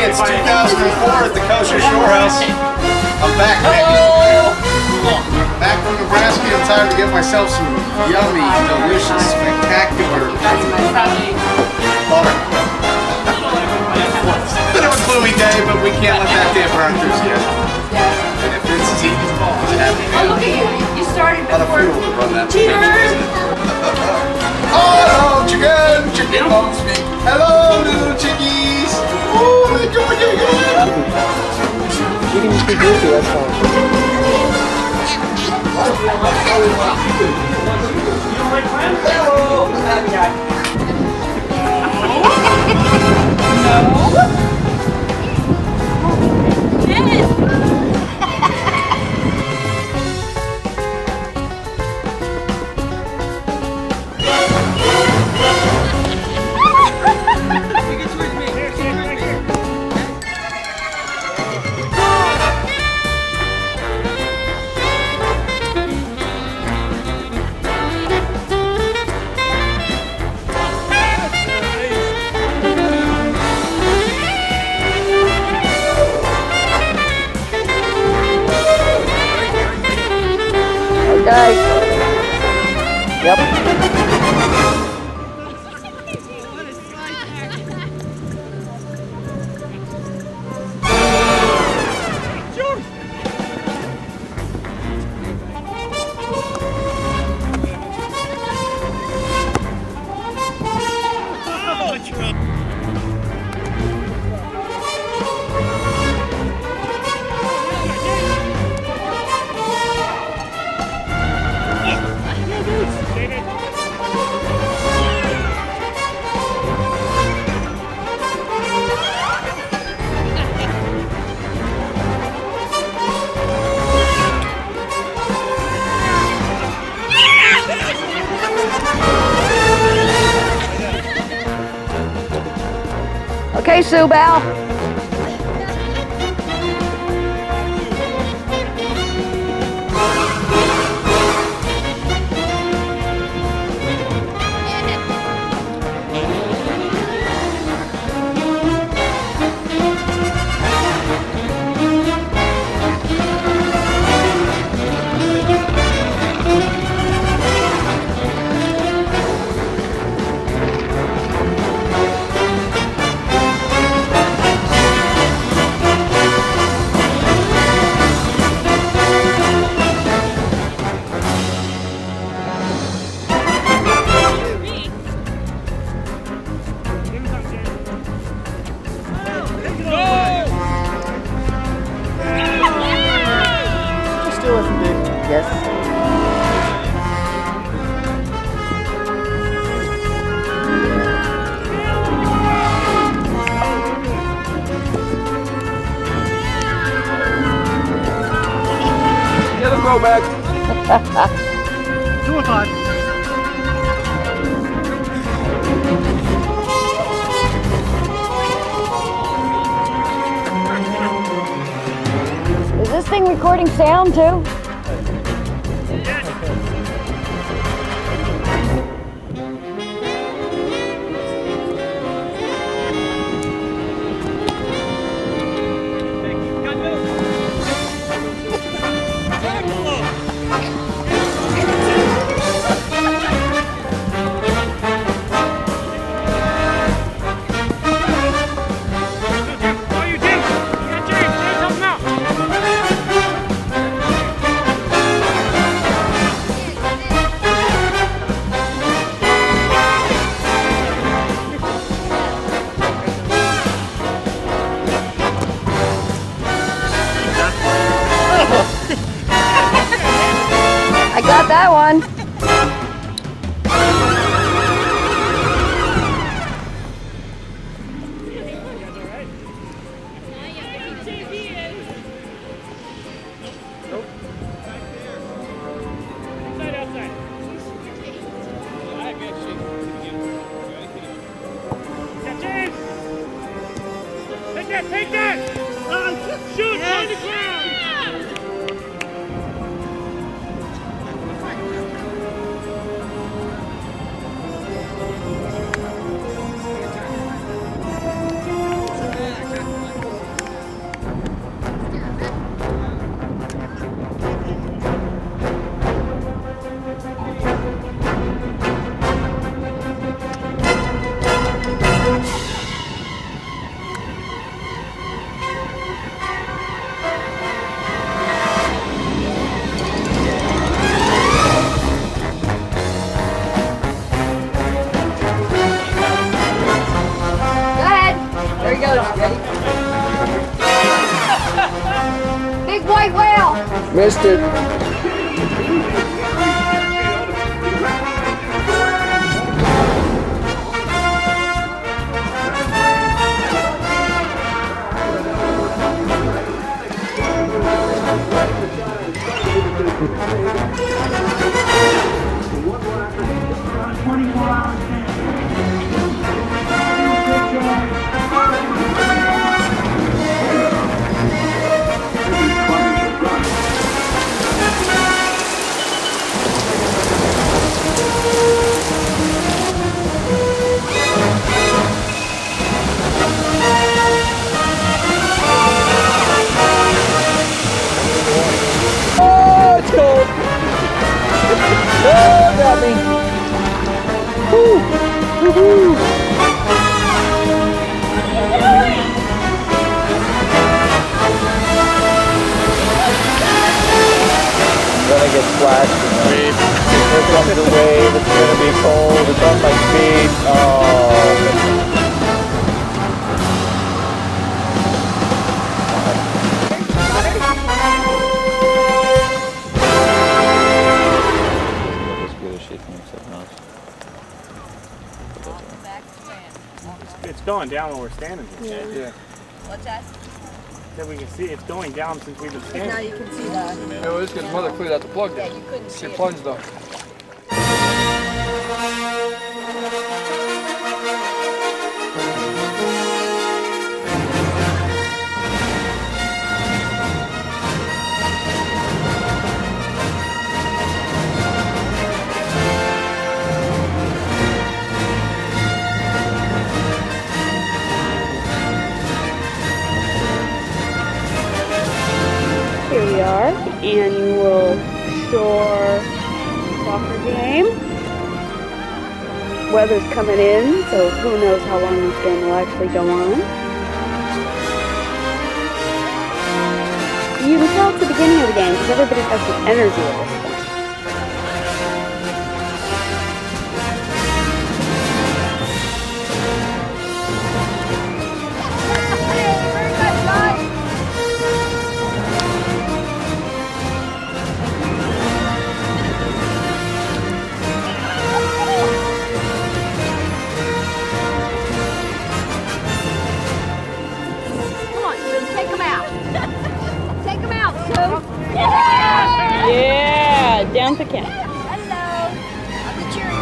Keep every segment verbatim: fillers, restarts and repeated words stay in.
it's two thousand four at the Kosher Shore House. I'm back, baby. Back from Nebraska. I'm time to get myself some yummy, delicious, spectacular butter. Bit of a gloomy day, but we can't let that dampen our enthusiasm. And if Vince is eating, it's a happy day. Oh, look at you. You started before. A lot of fuel to run that. Cheers! Oh, chicken! Chicken loves me. Hello, little chickies! Oh, they're doing it again! You can just be goofy, that's fine. Hello! Bad guy. No? Okay. Yep. Okay, Sue Belle. Yes. Get him, go back. Two and five. Is this thing recording sound too? I got that one. Take that, take that! Uh, shoot, yes. On the ground! big white whale. Missed it. Gonna get splashed in the wave. Here comes the wave. It's gonna be cold. It's on my feet. Oh. It's going down when we're standing here. Yeah. Yeah. What's that? That we can see it's going down since we've been standing. Now you can see that. Yeah, well, this gets mother clear out the plug Yeah, there. you couldn't see Get it. plunged though. Here we are, the annual shore soccer game. Weather's coming in, so who knows how long this game will actually go on. You can tell it's the beginning of the game because everybody has some energy at this point. Very good, John. Come on, Sue, take him out. Take him out, Sue. Yeah, down to Ken. Hello. I'm the cheering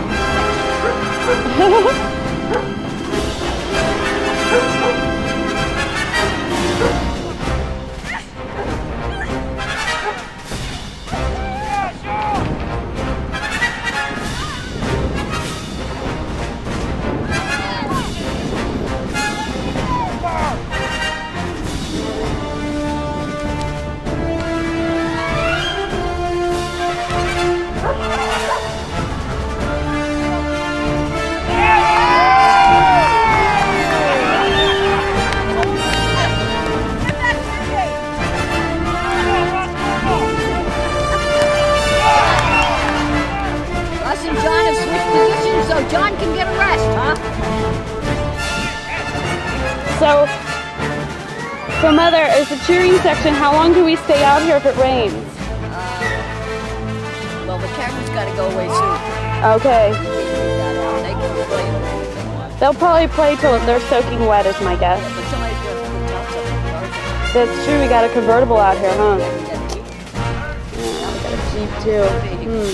Us and John have switched positions so John can get a rest, huh? So, so Mother, as the cheering section, how long do we stay out here if it rains? Uh, well, the camera's got to go away soon. Okay. They can play. They'll probably play till they're soaking wet is my guess. But somebody's going to put down something. That's true, we got a convertible out here, huh? Yeah, we got to keep Yeah, we got a Jeep too. Hmm.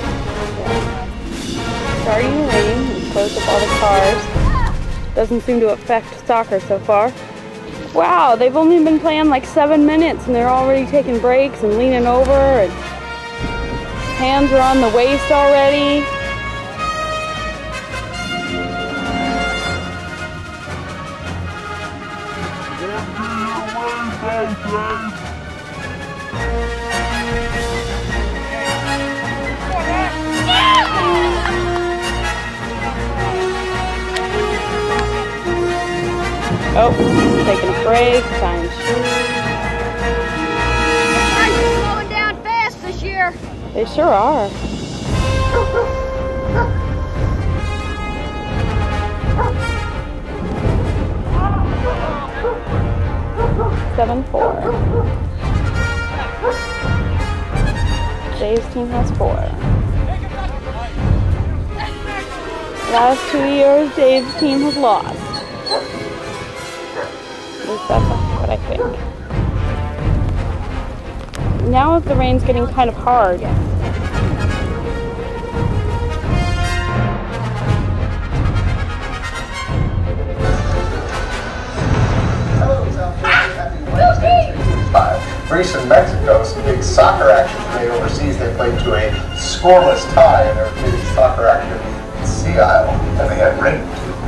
Starting to rain, we closed up all the cars. Doesn't seem to affect soccer so far. Wow, they've only been playing like seven minutes and they're already taking breaks and leaning over and hands are on the waist already. Oh, taking a break, tying shoes. Guys are slowing down fast this year. They sure are. Seven four. Dave's team has four. Last two years, Dave's team has lost. At least that's what I think. Now the rain's getting kind of hard. Greece and Mexico, some big soccer action today overseas. They played to a scoreless tie in their big soccer action in Sea Isle, and they had rain.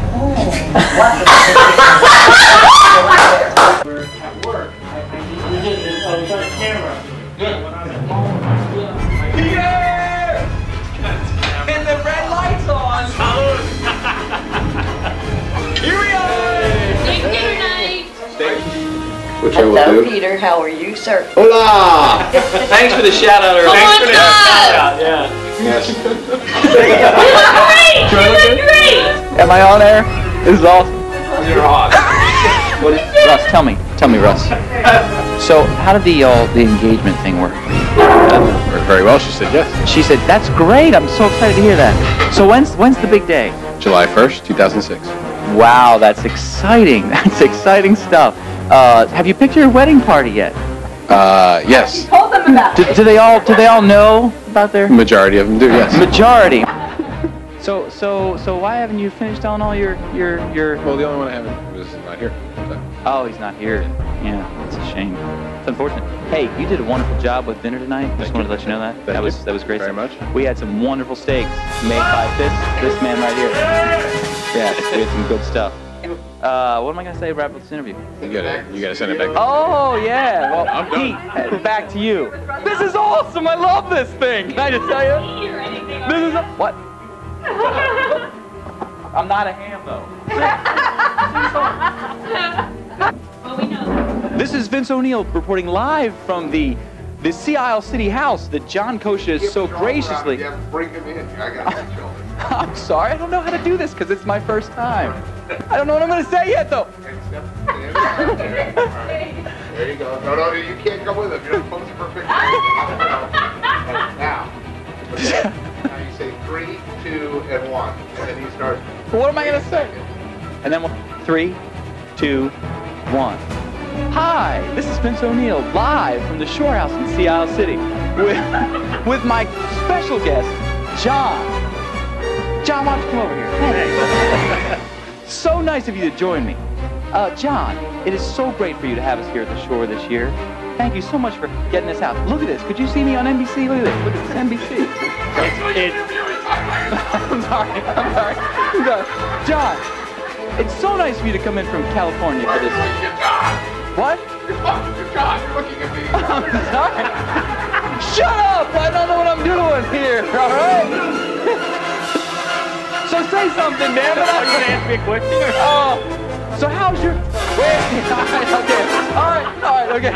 We're at work. I, I did this. I was on camera. Good. When I was at home, Peter! And the red light's on. Here we are! Thank you, night. Which I will Hello, do. Peter. How are you, sir? Hola! Thanks for the shout out. Oh Thanks my for the God! shout out. Yeah. Yes. You look great! You look great! Am I on air? This is awesome. You're on. What is, Russ, tell me. Tell me, Russ. So, how did the uh, the engagement thing work? Worked very well. She said yes. She said, "That's great. I'm so excited to hear that." So, when's when's the big day? July first, two thousand six. Wow, that's exciting. That's exciting stuff. Uh, have you picked your wedding party yet? Uh, yes. Told them about Do, do they all do they all know about their Majority of them do, yes. majority? So so so why haven't you finished on all your your your? Well, the only one I haven't was not here. So. Oh, he's not here. Yeah, it's a shame. It's unfortunate. Hey, you did a wonderful job with dinner tonight. Just Thank wanted you. to let you know that. Thank that you. was that was great. Very much. We had some wonderful steaks made by this this man right here. Yeah, we had some good stuff. Uh, what am I gonna say to wrap up this interview? You gotta, you gotta send it back. Oh yeah. Well, I'm done. Pete, back to you. This is awesome. I love this thing. Can I just tell you? This is a, what? I'm not a ham though. Well, we know that. This is Vince O'Neill reporting live from the the Sea Isle City house that John Kosha is so graciously. Yeah, bring him in. I got two children. I'm sorry, I don't know how to do this because it's my first time. I don't know what I'm gonna say yet though. There you go. No, no, you can't come with him. You're not posing for a picture. Now, okay. Now you say three, two, and one, and then you start. What am I gonna say? And then we'll, three, two, one. Hi, this is Vince O'Neill live from the Shore House in Sea Isle City with with my special guest, John. John, why don't you come over here? Hey. So nice of you to join me. Uh, John, it is so great for you to have us here at the shore this year. Thank you so much for getting us out. Look at this. Could you see me on N B C? Look at this. Look at this, N B C. It's, it's... I'm sorry. I'm sorry. I'm sorry. John, it's so nice of you to come in from California for this. What? You're John. You're looking at me. I'm sorry. Shut up! I don't know what I'm doing here. All right. So say something, damn it. I'm gonna ask me a question. Oh. So how's your... Wait, all right, okay. All right, all right, okay.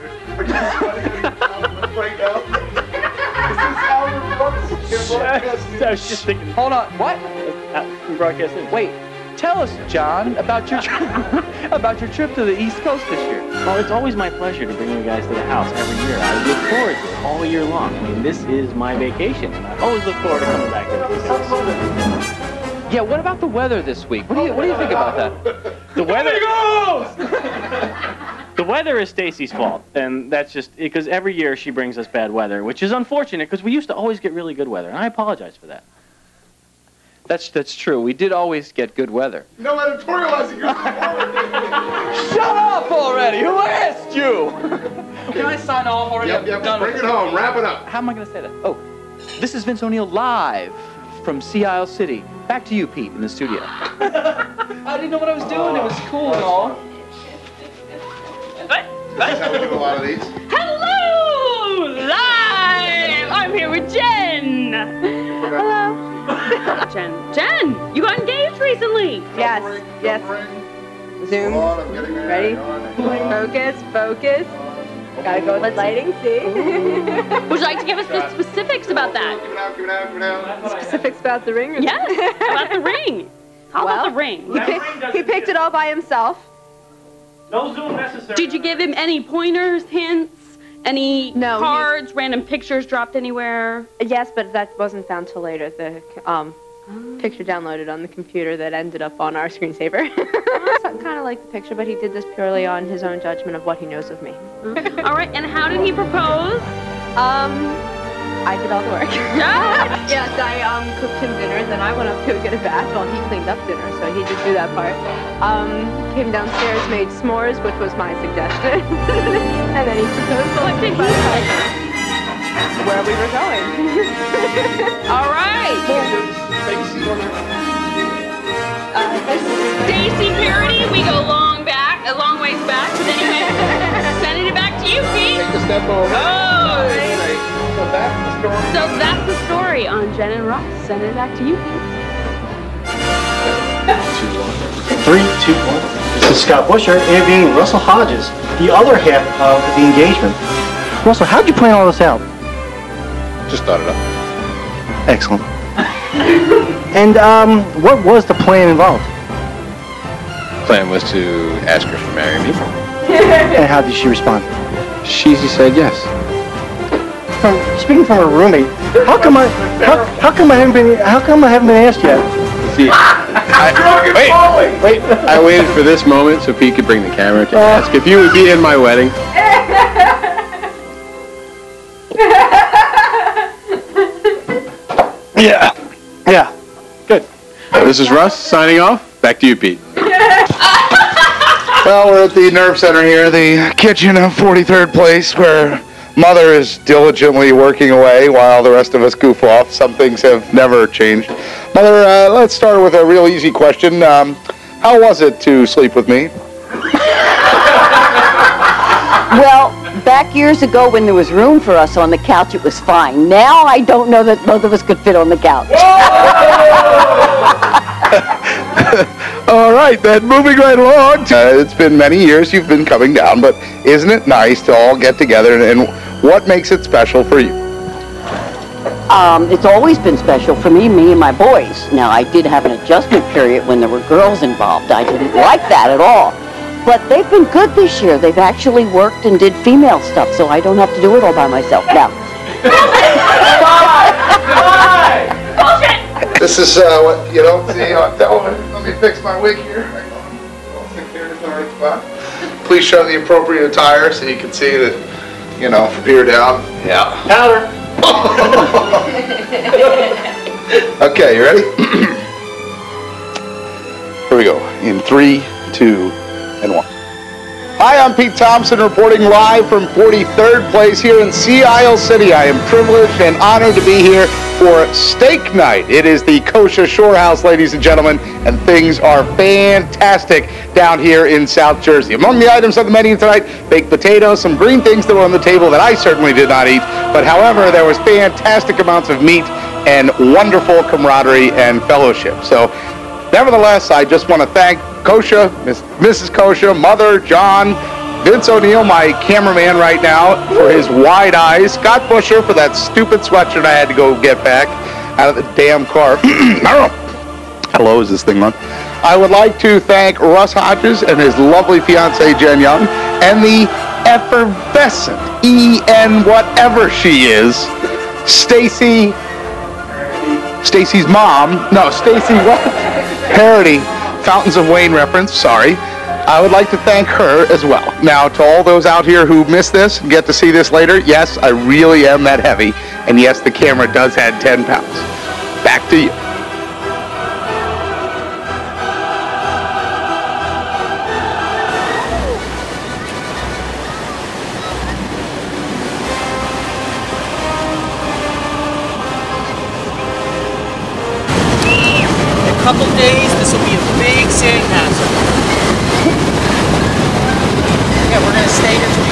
Right now. This is how it works. I was just thinking. Hold on, what? Uh, we broadcast it. Wait, tell us, John, about your tri- about your trip to the East Coast this year. Well, it's always my pleasure to bring you guys to the house every year. I look forward to it all year long. I mean, this is my vacation, and I always look forward to coming back here to the house. Yeah, what about the weather this week? What do you what do you think about that? The weather. The weather is Stacy's fault, and that's just because every year she brings us bad weather, which is unfortunate because we used to always get really good weather, and I apologize for that. That's that's true. We did always get good weather. No editorializing. Shut up already! Who asked you? Can I sign off already? Yep, I'm yep. done Bring with it this. home. Wrap it up. How am I going to say that? Oh, this is Vince O'Neill live from Sea Isle City. Back to you, Pete, in the studio. I didn't know what I was doing. It was cool and all. That's how we do a lot of these. Hello! Live! I'm here with Jen. Hello. Jen. Jen, you got engaged recently. Yes, yes. Zoom. Hold on, I'm getting there. Ready? Hang on. Focus, focus. Gotta go with the lighting, see? Would you like to give us the specifics about that? Give it out, give it out, give it out. Specifics about the ring? Yes, about the ring. How Well, about the ring? He, pick, he picked it all by himself. No Zoom necessary. Did you give him any pointers, hints, Any No, he- cards, random pictures dropped anywhere? Yes, but that wasn't found till later. The um, picture downloaded on the computer that ended up on our screensaver. Kind of like the picture, but he did this purely on his own judgment of what he knows of me. All right, and how did he propose? Um, I did all the work. Yes, I um, cooked him dinner, then I went up to get a bath while he cleaned up dinner, so he did do that part. Um, came downstairs, made s'mores, which was my suggestion, and then he proposed selecting by where we were going. All right. Stacy Parody, we go long back, a long ways back, but anyway, sending it back to you, Pete. Take a step over. Oh! So that's the story. So that's the story on Jen and Ross. Send it back to you, Pete. Three, two, one. This is Scott Busher interviewing Russell Hodges, the other half of the engagement. Russell, how'd you plan all this out? Just thought it up. Excellent. And um, what was the plan involved? Plan was to ask her to marry me. And how did she respond? She said yes. From, speaking from a roommate, how come I how, how come I haven't been how come I haven't been asked yet? See, I, wait, wait. I waited for this moment so Pete could bring the camera to ask if you would be in my wedding. Yeah. Yeah. Good. This is Russ signing off. Back to you, Pete. Well, we're at the Nerve Center here, the kitchen of forty-third Place, where Mother is diligently working away while the rest of us goof off. Some things have never changed. Mother, uh, let's start with a real easy question. Um, how was it to sleep with me? Well, back years ago when there was room for us on the couch, it was fine. Now I don't know that both of us could fit on the couch. All right, then, moving right along. Uh, it's been many years you've been coming down, but isn't it nice to all get together, and, and what makes it special for you? Um, it's always been special for me, me and my boys. Now, I did have an adjustment period when there were girls involved. I didn't like that at all. But they've been good this year. They've actually worked and did female stuff, so I don't have to do it all by myself now. This is uh, what you don't see on television. Let me fix my wig here. I'll stick here in the right spot. Please show the appropriate attire so you can see that, you know, from here down. Yeah. Powder. Okay, you ready? Here we go. In three, two, and one. Hi, I'm Pete Thompson reporting live from forty-third Place here in Sea Isle City. I am privileged and honored to be here for Steak Night. It is the Kosher Shore House, ladies and gentlemen, and things are fantastic down here in South Jersey. Among the items on the menu tonight, baked potatoes, some green things that were on the table that I certainly did not eat, but however, there was fantastic amounts of meat and wonderful camaraderie and fellowship. So, nevertheless, I just want to thank Kosha, Missus Kosha, Mother, John, Vince O'Neill, my cameraman right now, for his wide eyes, Scott Busher for that stupid sweatshirt I had to go get back out of the damn car. I don't know. How low is this thing on? I would like to thank Russ Hodges and his lovely fiancée, Jen Young, and the effervescent E N whatever she is, Stacy, Stacy's mom, no, Stacy what? Parody, Fountains of Wayne reference, sorry. I would like to thank her as well. Now, to all those out here who missed this and get to see this later, yes, I really am that heavy, and yes, the camera does add ten pounds. Back to you. In a couple days, this will be a big sandcastle. Yeah, we're gonna stay here till